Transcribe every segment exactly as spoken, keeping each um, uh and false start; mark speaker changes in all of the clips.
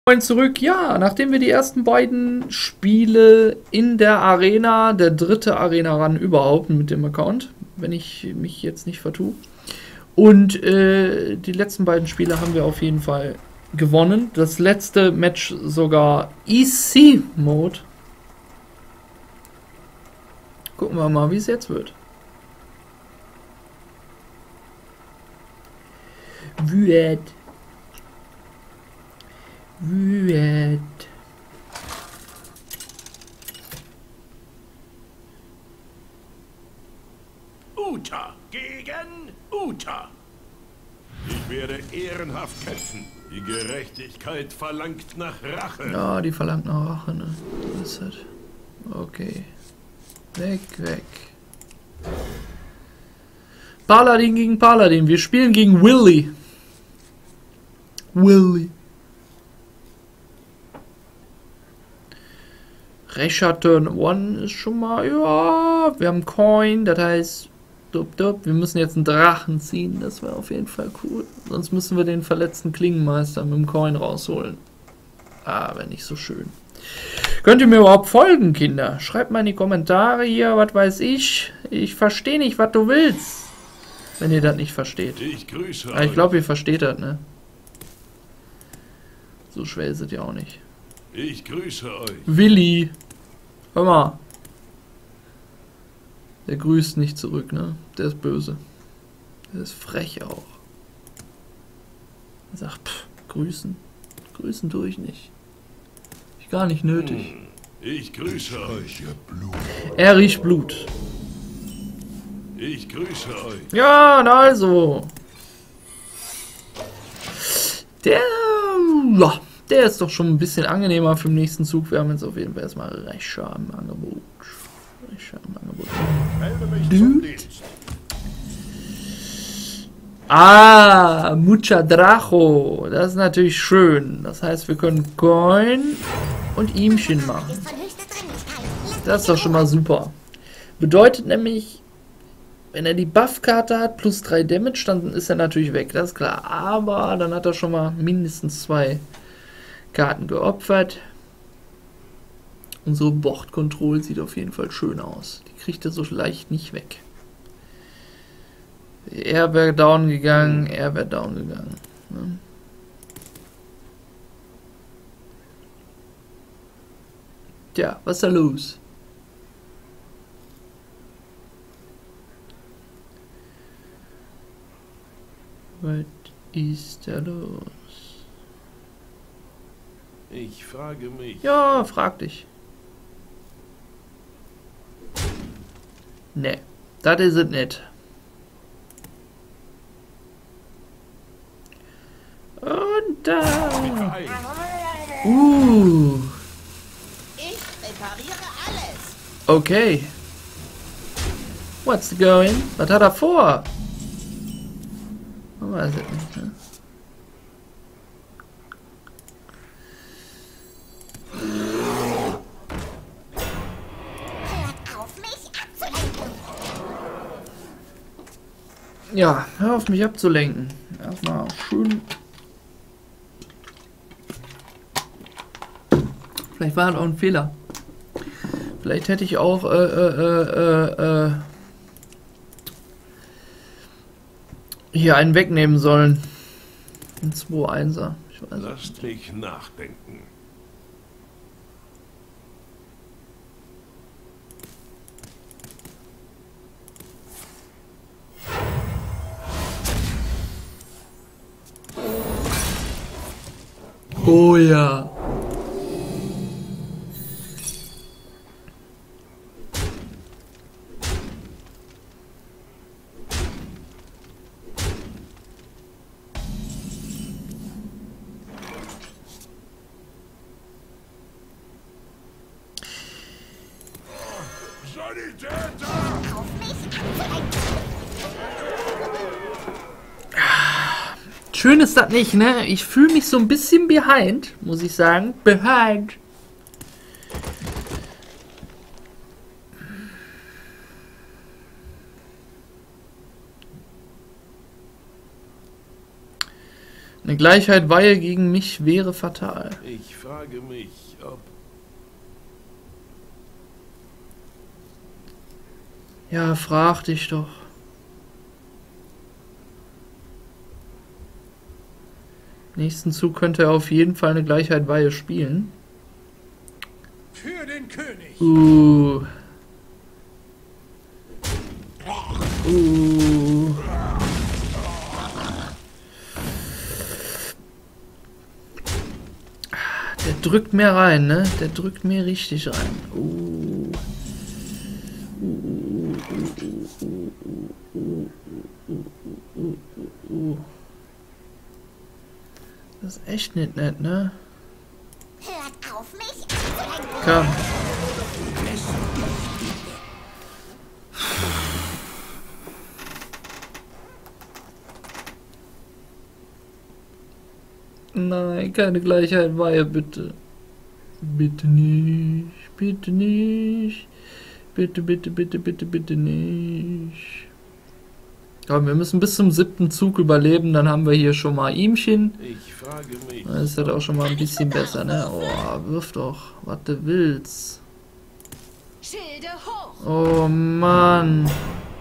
Speaker 1: Moin zurück. Ja, nachdem wir die ersten beiden Spiele in der Arena, der dritte Arena-Run überhaupt mit dem Account, wenn ich mich jetzt nicht vertue, und äh, die letzten beiden Spiele haben wir auf jeden Fall gewonnen. Das letzte Match sogar E C-Mode. Gucken wir mal, wie es jetzt wird. Wüet. Wüet.
Speaker 2: Uta gegen Uta. Ich werde ehrenhaft kämpfen. Die Gerechtigkeit verlangt nach Rache.
Speaker 1: Ja, die verlangt nach Rache, ne? Das ist halt. Okay. Weg, weg. Paladin gegen Paladin. Wir spielen gegen Willy. Willy. Recher Turn One ist schon mal, ja, wir haben Coin, das heißt, dup, dup, wir müssen jetzt einen Drachen ziehen, das wäre auf jeden Fall cool. Sonst müssen wir den verletzten Klingenmeister mit dem Coin rausholen. Ah, wäre nicht so schön. Könnt ihr mir überhaupt folgen, Kinder? Schreibt mal in die Kommentare hier, was weiß ich. Ich verstehe nicht, was du willst. Wenn ihr das nicht versteht.
Speaker 2: Ich grüße
Speaker 1: Aber ich glaube, ihr versteht das, ne? So schwer ist es ja auch nicht.
Speaker 2: Ich grüße euch.
Speaker 1: Willi. Hör mal. Der grüßt nicht zurück, ne? Der ist böse. Der ist frech auch. Er sagt, pff, grüßen. Grüßen tue ich nicht. Ich gar nicht nötig.
Speaker 2: Ich grüße euch.
Speaker 1: Er riecht Blut.
Speaker 2: Ich grüße euch.
Speaker 1: Ja, na also. Der, ja, der ist doch schon ein bisschen angenehmer für den nächsten Zug. Wir haben jetzt auf jeden Fall erstmal Recher im Angebot. Recher im Angebot.
Speaker 2: Melde mich zum Dienst.
Speaker 1: Ah, Mucha Dracho. Das ist natürlich schön. Das heißt, wir können Coin und Ihmchen machen. Das ist doch schon mal super. Bedeutet nämlich, wenn er die Buff-Karte hat, plus drei Damage, dann ist er natürlich weg, das ist klar. Aber dann hat er schon mal mindestens zwei Karten geopfert. Unsere Bord-Control sieht auf jeden Fall schön aus. Die kriegt er so leicht nicht weg. Er wäre down gegangen, er wäre down gegangen. Ne? Tja, was ist da los? Was ist da los?
Speaker 2: Ich frage mich.
Speaker 1: Ja, frag dich. Ne, das ist es nicht. Und da. Uh.
Speaker 3: Ich repariere alles.
Speaker 1: Okay. What's going? Was hat er vor? Man weiß es nicht, ne?
Speaker 3: Hört auf, mich abzulenken.
Speaker 1: Ja, hör auf mich abzulenken. Erstmal schön. Vielleicht war das auch ein Fehler. Vielleicht hätte ich auch äh, äh, äh, äh, hier einen wegnehmen sollen. Ein zwei Einser. Ich weiß nicht.
Speaker 2: Lasst mich nachdenken.
Speaker 1: Oh ja.
Speaker 3: Auf mich abzulenken.
Speaker 1: Schön ist das nicht, ne? Ich fühle mich so ein bisschen behind, muss ich sagen. Behind. Eine Gleichheit Weihe gegen mich wäre fatal.
Speaker 2: Ich frage mich, ob...
Speaker 1: Ja, frag dich doch. Nächsten Zug könnte er auf jeden Fall eine Gleichheit Weihe spielen.
Speaker 4: Für den König.
Speaker 1: Uh. Uh. Der drückt mehr rein, ne? Der drückt mir richtig rein. Uh. Uh, uh, uh, uh, uh, uh, uh, uh, uh. Das ist echt nicht nett, ne?
Speaker 3: Hört auf mich!
Speaker 1: Komm. Nein, keine Gleichheit Weihe, bitte. Bitte nicht, bitte nicht. Bitte, bitte, bitte, bitte, bitte nicht. Komm, wir müssen bis zum siebten Zug überleben, dann haben wir hier schon mal ihmchen.
Speaker 2: Ich frage mich...
Speaker 1: Das ist halt auch schon mal ein bisschen besser, ne? Oh, wirf doch, was du willst.
Speaker 5: Schilde hoch.
Speaker 1: Oh Mann.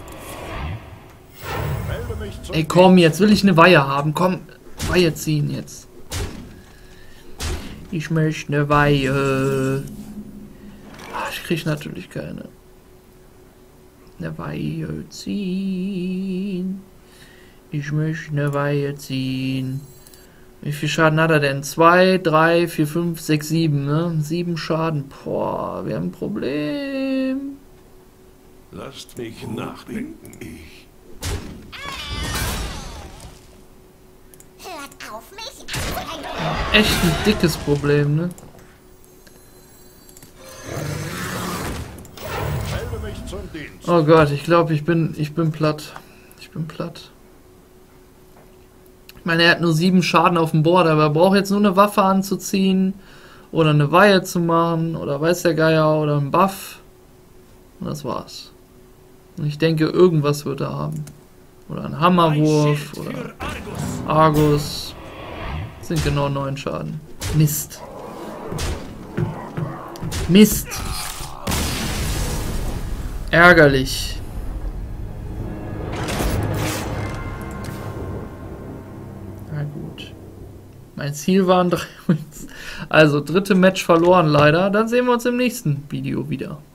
Speaker 2: Melde mich zum
Speaker 1: Ey, komm, jetzt will ich eine Weihe haben. Komm, Weihe ziehen jetzt. Ich möchte eine Weihe. Ach, ich krieg natürlich keine. Eine Weihe ziehen. Ich möchte eine Weihe ziehen. Wie viel Schaden hat er denn? zwei, drei, vier, fünf, sechs, sieben, ne? sieben Schaden. Boah, wir haben ein Problem.
Speaker 2: Lasst mich nachdenken. Ich.
Speaker 3: Hört auf mich!
Speaker 1: Echt ein dickes Problem, ne?
Speaker 2: Melde mich zum Dienst.
Speaker 1: Oh Gott, ich glaube, ich bin, ich bin platt. Ich bin platt. Ich meine, er hat nur sieben Schaden auf dem Board, aber er braucht jetzt nur eine Waffe anzuziehen oder eine Weihe zu machen oder weiß der Geier oder einen Buff. Und das war's. Und ich denke, irgendwas wird er haben. Oder ein Hammerwurf oder Argus. Das sind genau neun Schaden. Mist. Mist. Ärgerlich. Na gut. Mein Ziel waren drei Wins. Also dritte Match verloren leider. Dann sehen wir uns im nächsten Video wieder.